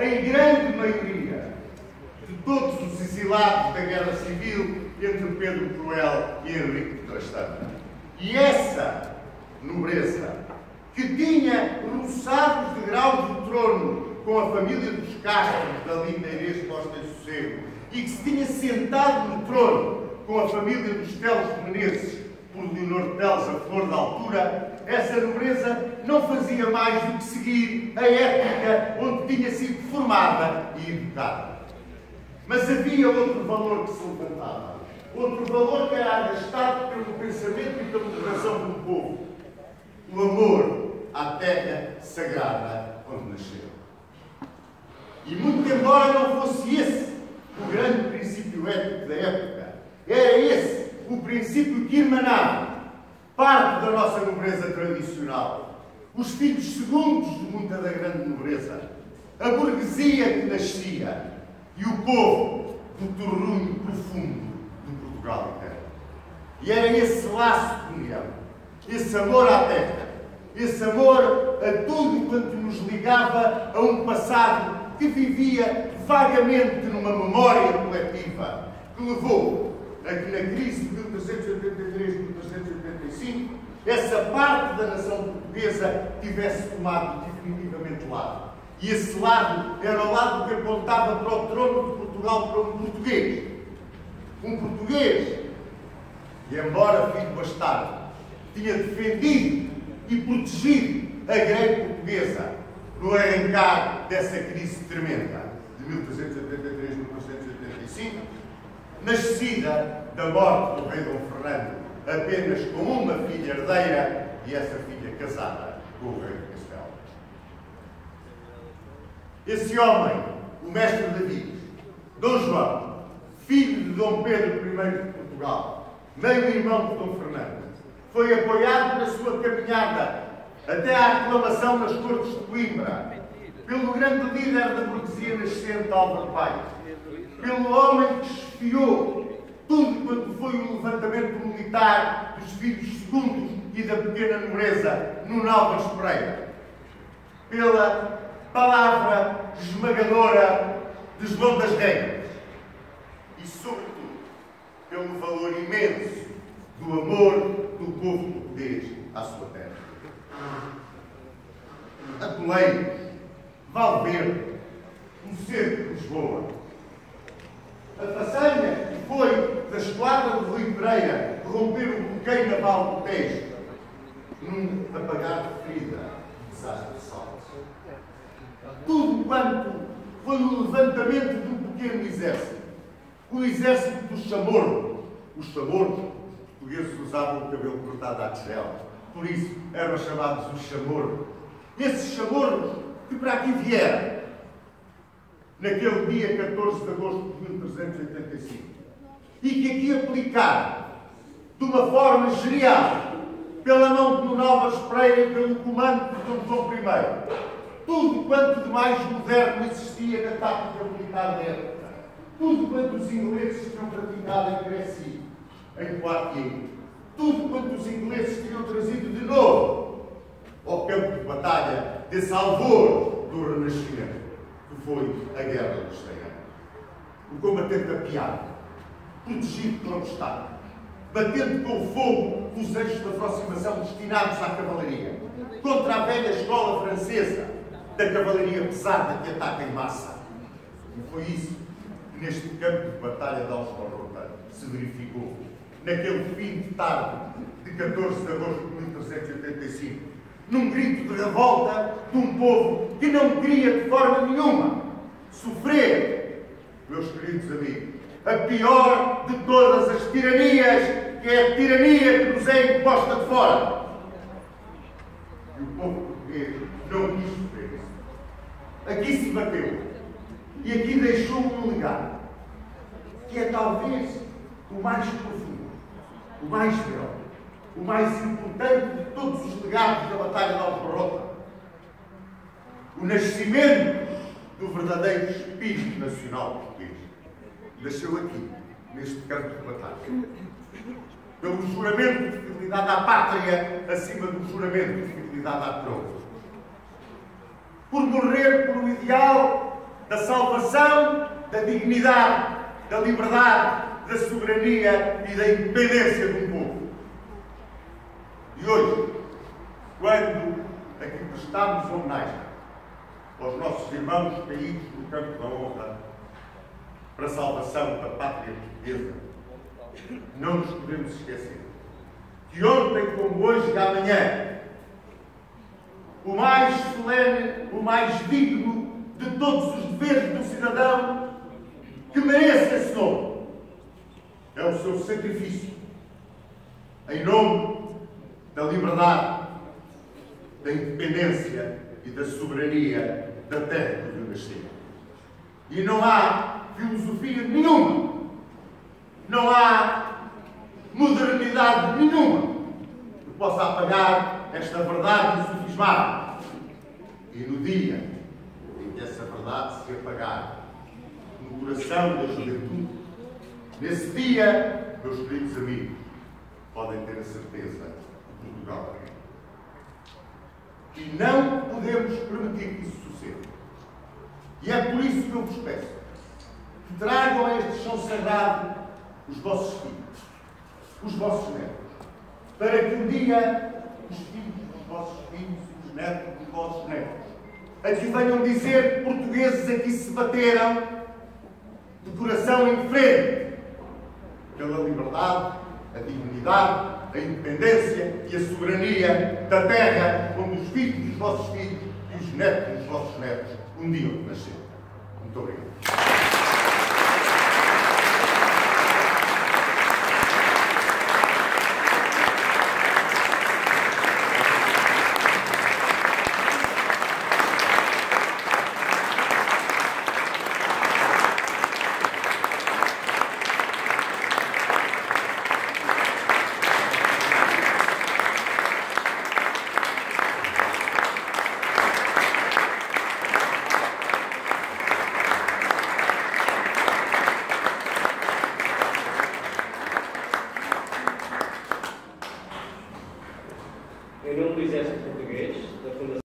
em grande maioria, de todos os exilados da Guerra Civil entre Pedro o Cruel e Henrique de Trastão. E essa nobreza, que tinha roçado os degraus do trono com a família dos Castros, da linda Inês Costa e Sossego, e que se tinha sentado no trono com a família dos Teles de Menezes, por Leonor Teles, a flor da altura, essa nobreza não fazia mais do que seguir a ética onde tinha sido formada e educada. Mas havia outro valor que se levantava, outro valor que era arrastado pelo pensamento e pelo coração do povo: o amor à terra sagrada onde nasceu. E muito embora não fosse esse o grande princípio ético da época, era esse o princípio que emanava parte da nossa nobreza tradicional, os filhos segundos de muita da grande nobreza, a burguesia que nascia e o povo do terrunho profundo do Portugal eterno. E era esse laço de união, esse amor à terra, esse amor a tudo quanto nos ligava a um passado que vivia vagamente numa memória coletiva, que levou a que na crise de 1383-1385 essa parte da nação portuguesa tivesse tomado definitivamente lado. E esse lado era o lado que apontava para o trono de Portugal, para um português. Um português que, embora filho bastardo, tinha defendido e protegido a grande portuguesa no arrancar dessa crise tremenda de 1383-1385, nascida da morte do rei Dom Fernando, apenas com uma filha herdeira e essa filha casada com o rei de Castelo. Esse homem, o mestre David, Dom João, filho de Dom Pedro I de Portugal, meio-irmão de Dom Fernando, foi apoiado na sua caminhada até à aclamação nas Cortes de Coimbra pelo grande líder da burguesia nascente, Álvaro Paes, pelo homem que esfiou tudo quanto foi o levantamento militar dos filhos segundos e da pequena nobreza, Nuno Álvares Pereira, pela palavra esmagadora de João das Regras e, sobretudo, pelo valor imenso do amor do povo português à sua terra. Atoleiros, Valverde, o Cerco de Lisboa, a façanha que foi da esquadra de Rui Pereira romper o bloqueio naval do Tejo num apagar de ferida de desastre de salto. Tudo quanto foi o levantamento de um pequeno exército, o exército dos chamorros. Os chamorros, os portugueses usavam o cabelo cortado à tigela, por isso eram chamados os chamorros. Esses chamorros que para aqui vieram naquele dia 14 de agosto de 1385 e que aqui aplicaram de uma forma gerial pela mão de Nuno Álvares Pereira e pelo comando de Dom João I tudo quanto de mais moderno existia na tática militar da época, tudo quanto os ingleses tinham praticado em Crécy, em Poitiers, tudo quanto os ingleses tinham trazido de novo ao campo de batalha desse alvor do Renascimento, que foi a Guerra dos 100 Anos. O combatente apiado, protegido pelo Estado, batendo com o fogo dos eixos de aproximação destinados à cavalaria, contra a velha escola francesa da cavalaria pesada que ataca em massa. E foi isso que neste campo de batalha de Aljubarrota se verificou, naquele fim de tarde de 14 de agosto de 1385, num grito de revolta de um povo que não queria de forma nenhuma sofrer, meus queridos amigos, a pior de todas as tiranias, que é a tirania que nos é imposta de fora. E o povo português não quis sofrer isso. Aqui se bateu e aqui deixou um legado, que é talvez o mais profundo, o mais feroz, o mais importante de todos os legados da Batalha de Aljubarrota. O nascimento do verdadeiro espírito nacional português. Nasceu aqui, neste campo de batalha. Pelo juramento de fidelidade à pátria acima do juramento de fidelidade à coroa. Por morrer por um ideal da salvação, da dignidade, da liberdade, da soberania e da independência de um povo. E hoje, quando aqui prestamos homenagem aos nossos irmãos caídos no campo da honra para a salvação da pátria portuguesa, não nos podemos esquecer que ontem, como hoje e amanhã, o mais solene, o mais digno de todos os deveres do cidadão que merece esse nome é o seu sacrifício em nome da liberdade, da independência e da soberania da terra que viu nascer. E não há filosofia nenhuma, não há modernidade nenhuma que possa apagar esta verdade insofismável. E no dia em que essa verdade se apagar no coração da juventude, nesse dia, meus queridos amigos, podem ter a certeza que Portugal é. E não podemos permitir que isso suceda. E é por isso que eu vos peço que tragam a este chão sagrado os vossos filhos, os vossos netos, para que um dia os filhos dos vossos filhos e os netos dos vossos netos aqui venham dizer que portugueses aqui se bateram de coração em frente pela liberdade, a dignidade, a independência e a soberania da terra onde os filhos dos vossos filhos e os netos dos vossos netos um dia nasceram. Muito obrigado. Em nome do Exército Português, da Fundação